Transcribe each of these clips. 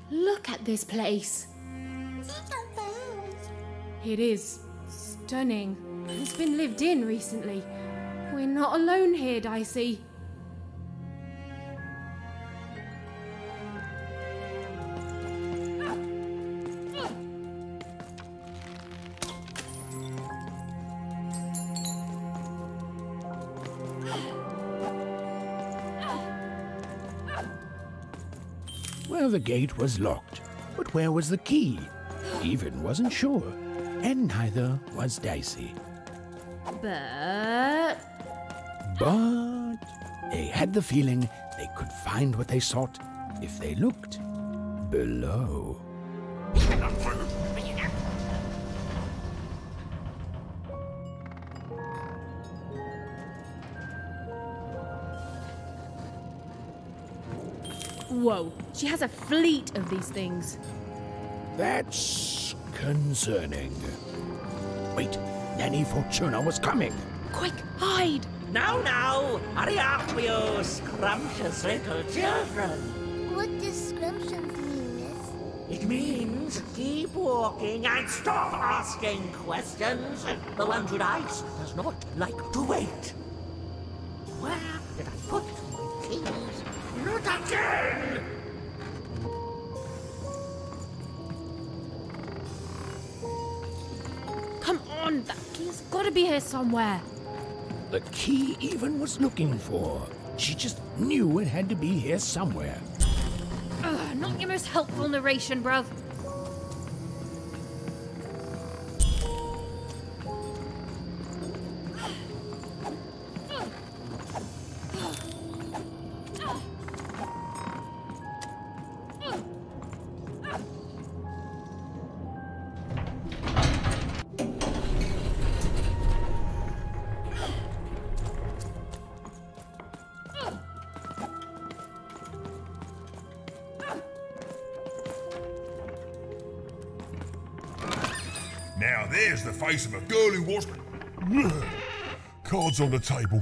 Look at this place. It is stunning. It's been lived in recently. We're not alone here, Dicey. Well, the gate was locked, but where was the key? Even wasn't sure, and neither was Dicey. But they had the feeling they could find what they sought if they looked below. whoa, she has a fleet of these things. That's concerning. Wait, Nanny Fortuna was coming. Quick, hide! Now, hurry up, you scrumptious little children. What does scrumptions mean, miss? It means keep walking and stop asking questions. The one with ice does not like to wait. Where did I put my keys? Not again! Come on, that key's gotta be here somewhere. The key even was looking for. She just knew it had to be here somewhere. Ugh, not your most helpful narration, bruv. Now there's the face of a girl who was... Cards on the table.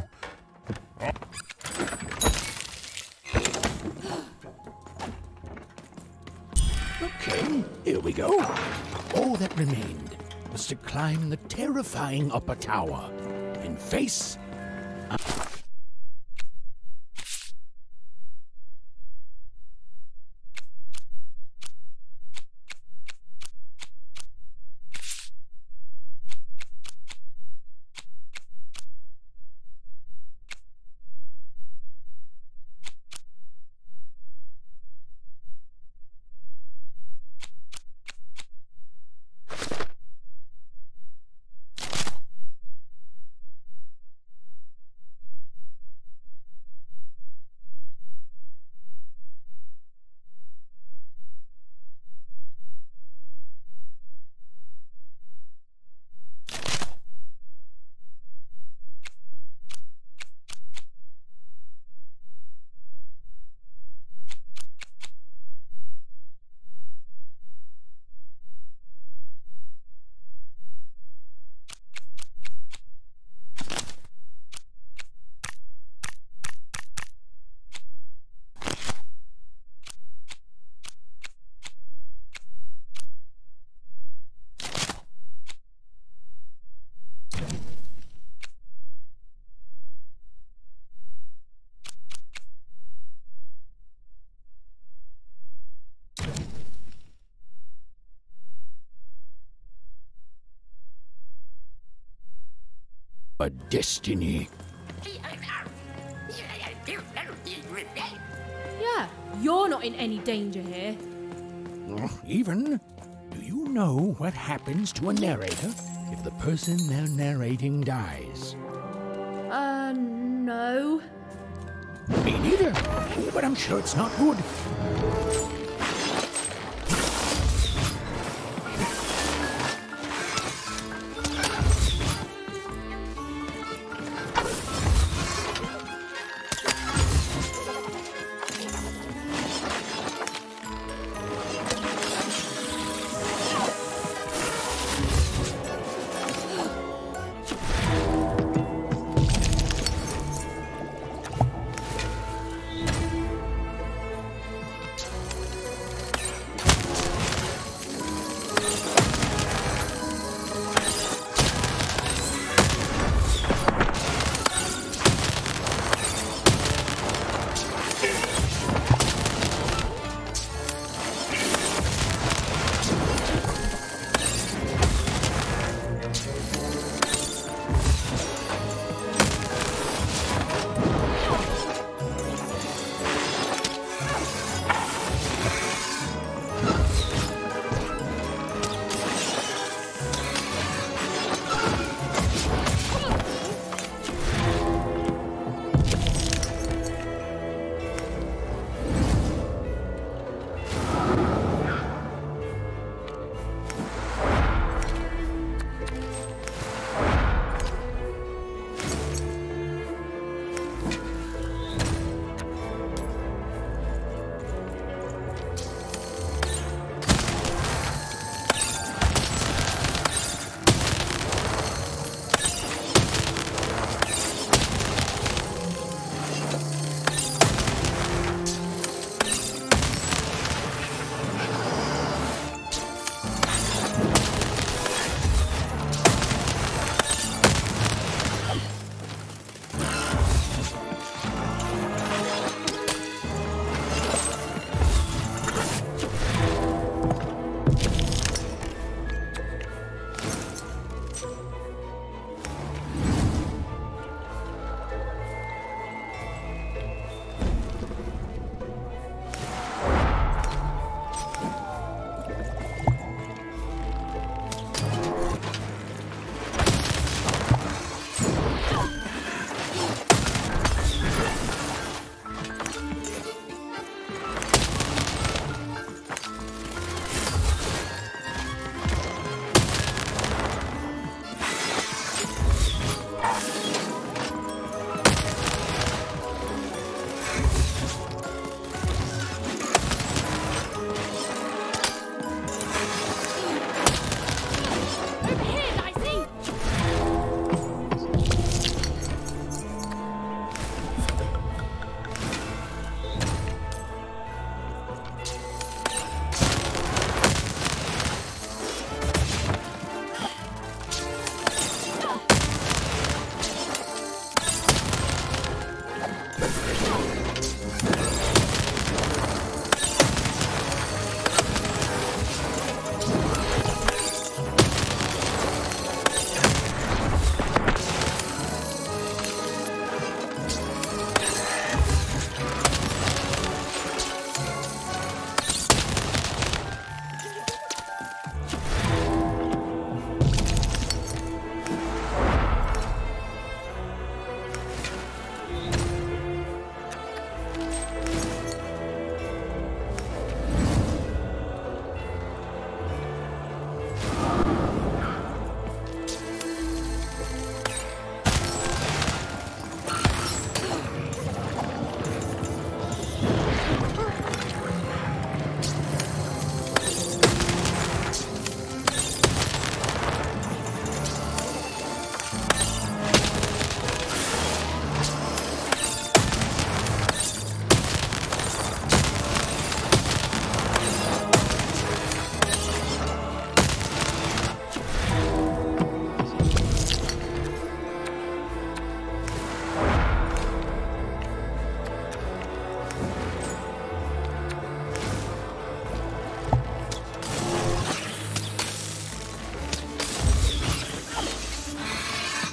Okay, here we go. All that remained was to climb the terrifying upper tower and face... a destiny. Yeah, you're not in any danger here. Even, do you know what happens to a narrator if the person they're narrating dies? No. Me neither, but I'm sure it's not good.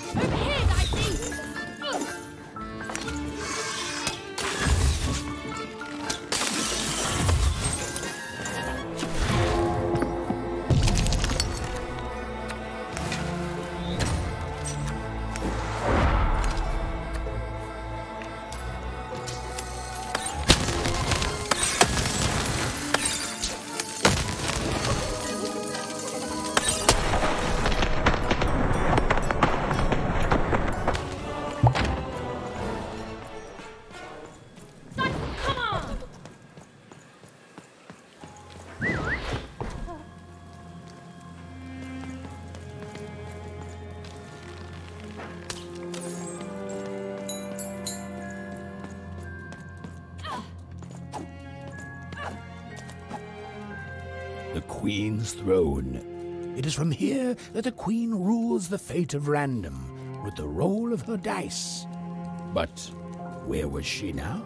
Over here, Dicey! The Queen's throne. It is from here that the Queen rules the fate of random with the roll of her dice. But where was she now?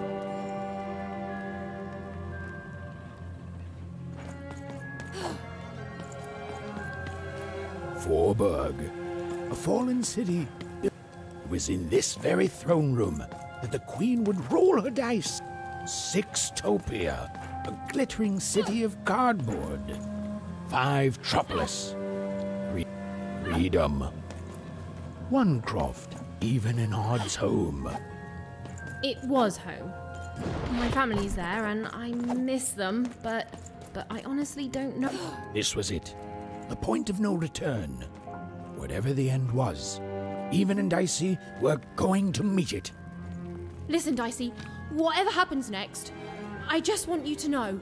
Forburg, a fallen city. It was in this very throne room that the Queen would roll her dice. Sixtopia, a glittering city of cardboard. 5 Tropolis. Freedom. One Croft, even in Odd's home. It was home. My family's there and I miss them, but I honestly don't know. This was it. The point of no return. Whatever the end was, Even and Dicey were going to meet it. Listen, Dicey, whatever happens next, I just want you to know.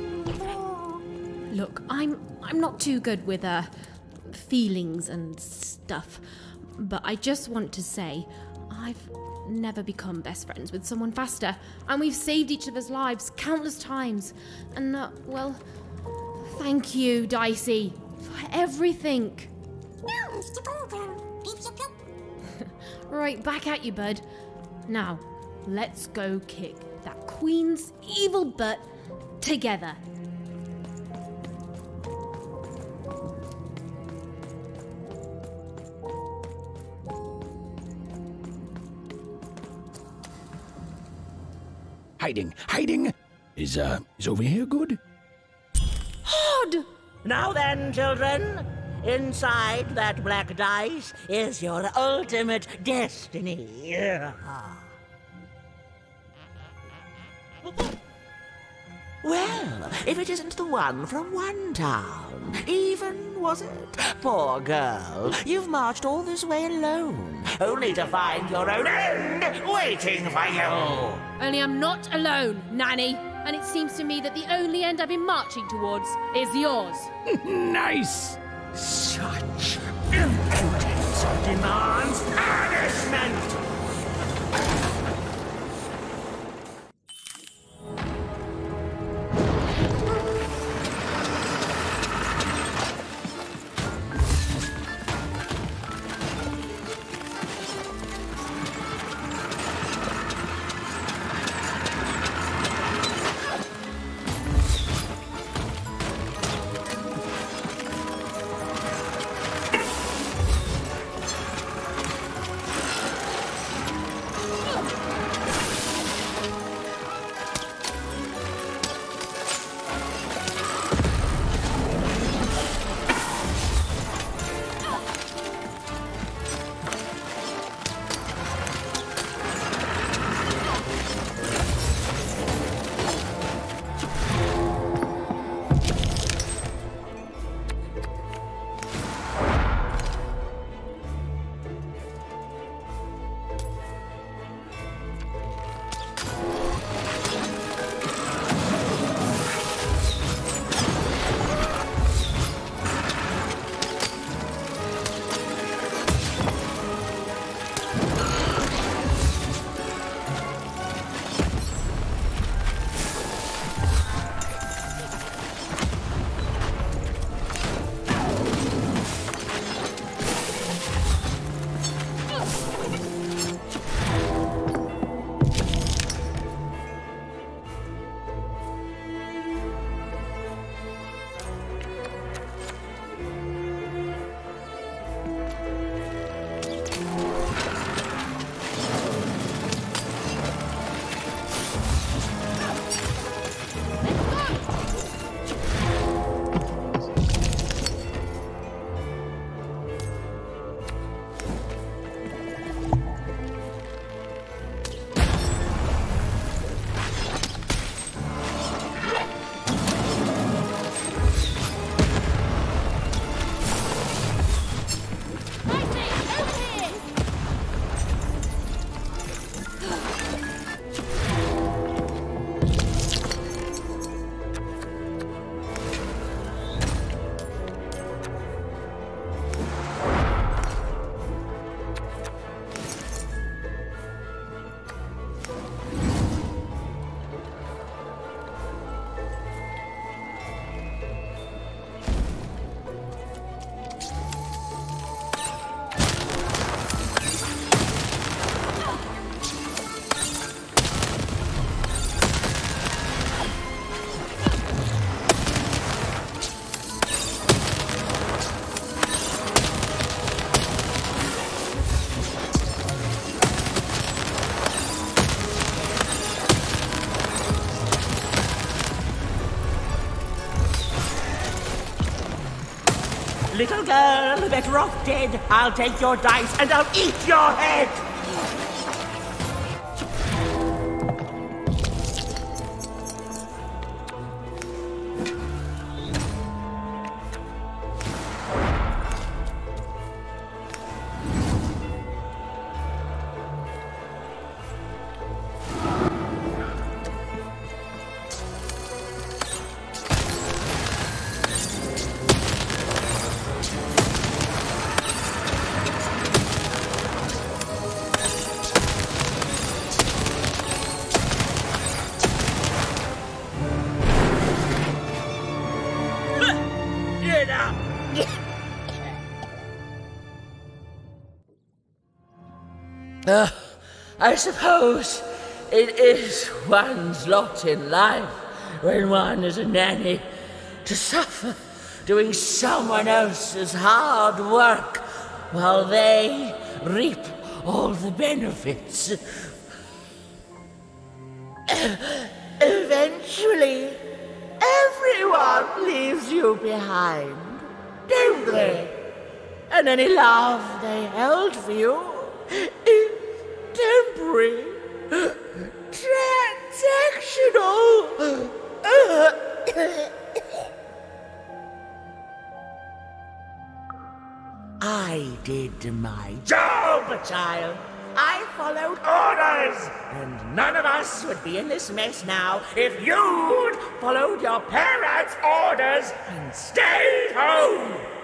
Look, I'm not too good with feelings and stuff, but I just want to say I've never become best friends with someone faster, and we've saved each other's lives countless times. And well, thank you, Dicey, for everything. Right back at you, bud. Now, let's go kick that Queen's evil butt together. Hiding! Is over here good? Odd! Now then, children, inside that black dice is your ultimate destiny. Well, if it isn't the one from one town, even, was it? Poor girl, you've marched all this way alone, only to find your own end waiting for you. Only I'm not alone, Nanny. And it seems to me that the only end I've been marching towards is yours. Nice! Such impudence demands punishment! girl, better off dead. I'll take your dice and I'll eat your head! I suppose it is one's lot in life when one is a nanny to suffer doing someone else's hard work while they reap all the benefits. Eventually, everyone leaves you behind, don't they? And any love they held for you is temporary, transactional. I did my job, child. I followed orders, and none of us would be in this mess now if you'd followed your parents' orders and stayed home.